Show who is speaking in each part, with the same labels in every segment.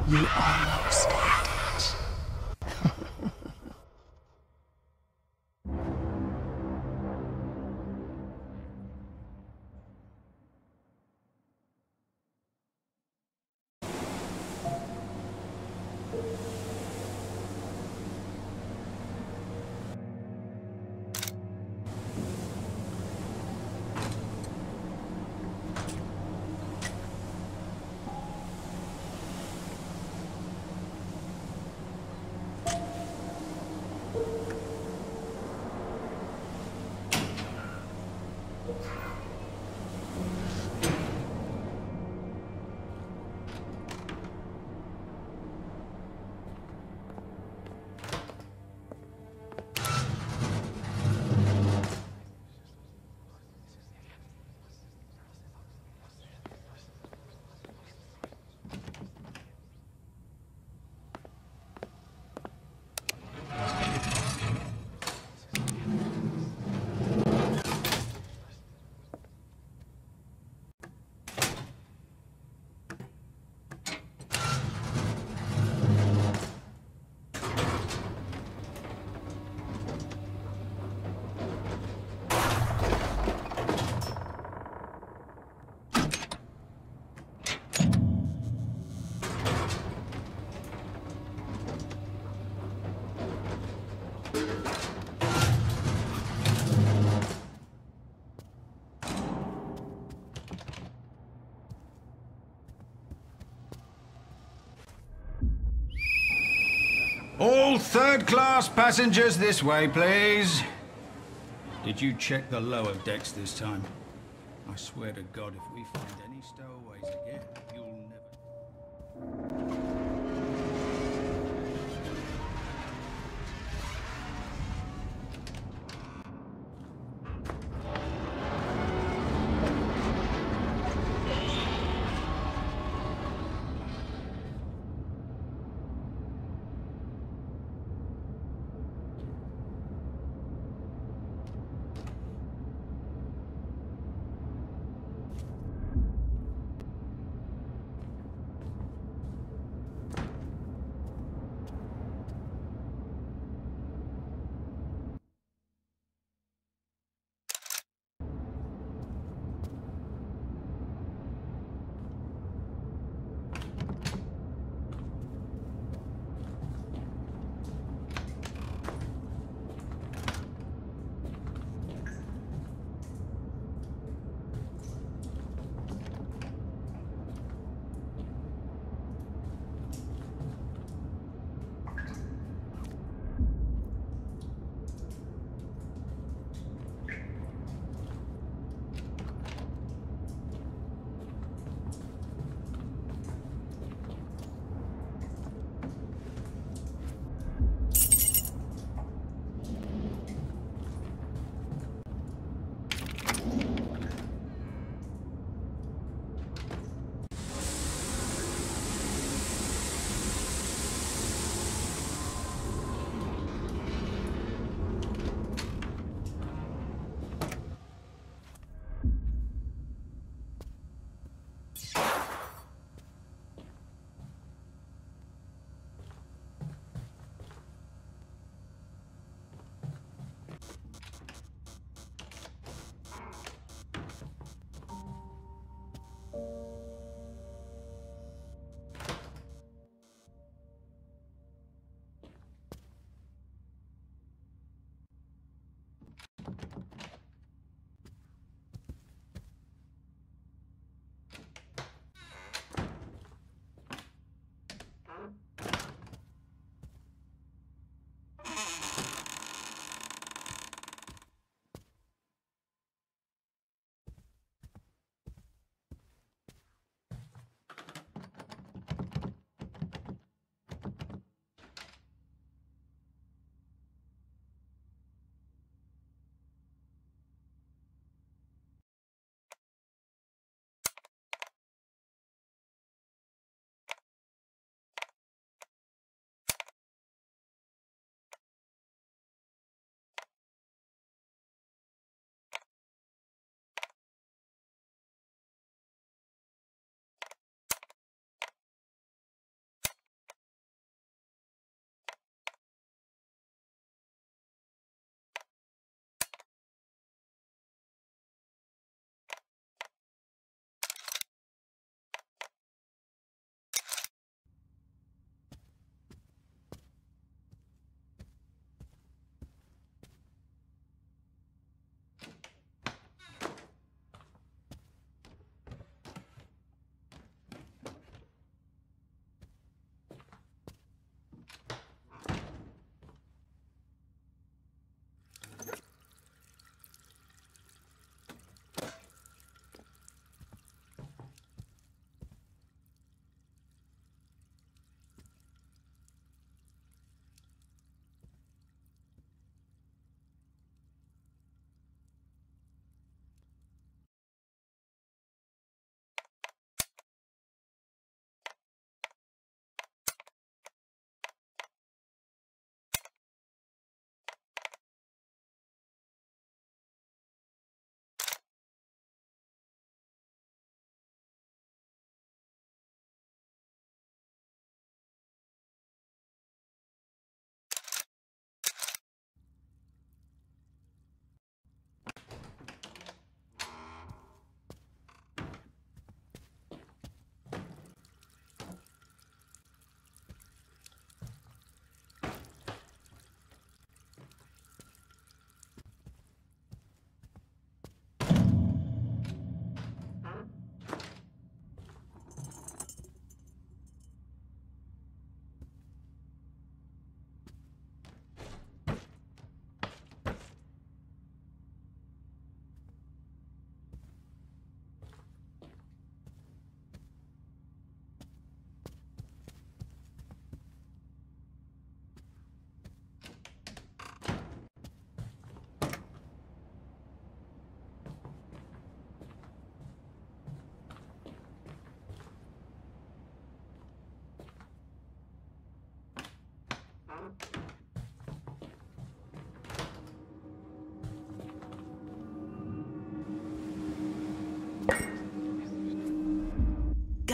Speaker 1: You almost had it.
Speaker 2: All third-class passengers this way, please. Did you check the lower decks this time? I swear to God, if we find any stowaways again, you'll never...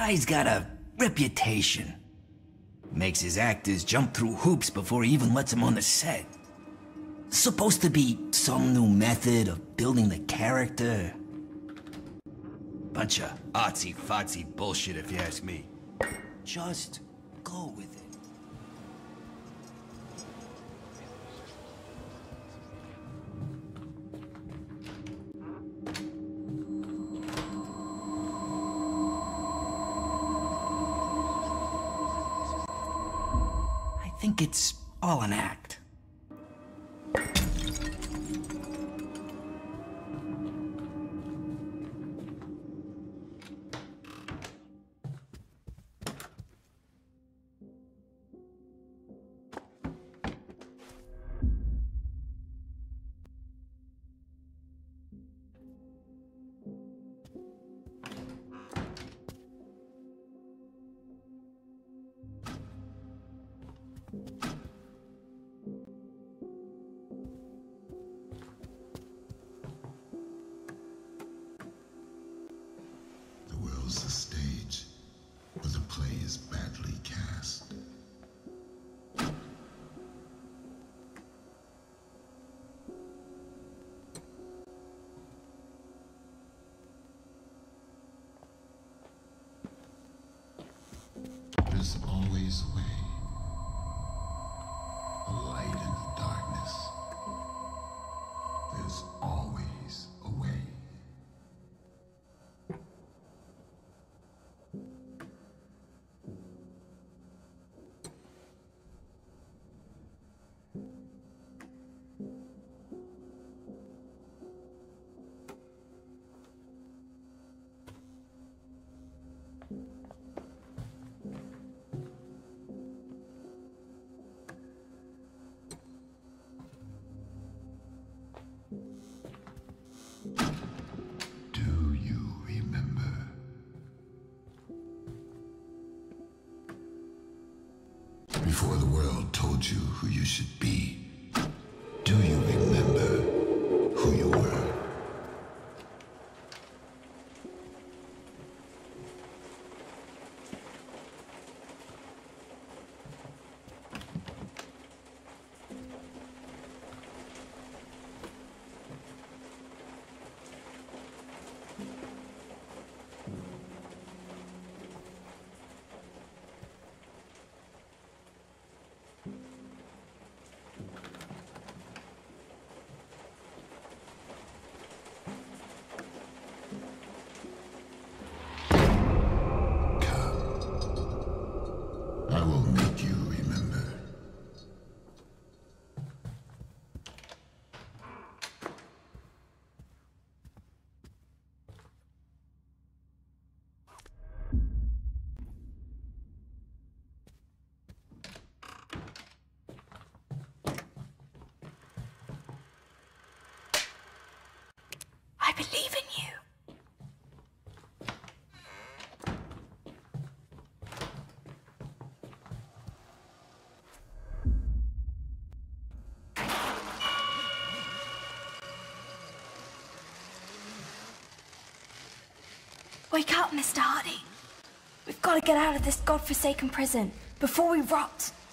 Speaker 3: guy's got a reputation. Makes his actors jump through hoops before he even lets them on the set. Supposed to be some new method of building the character. Bunch of artsy-fartsy bullshit if you ask me. Just go with it. I think it's all an act.
Speaker 4: The stage where the play is badly cast. There's always a way. A light in the darkness. There's always a way. Before the world told you who you should be, do you remember who you were? I will make you remember.
Speaker 1: I believe in you. Wake up, Mr. Hardy. We've got to get out of this godforsaken prison before we rot.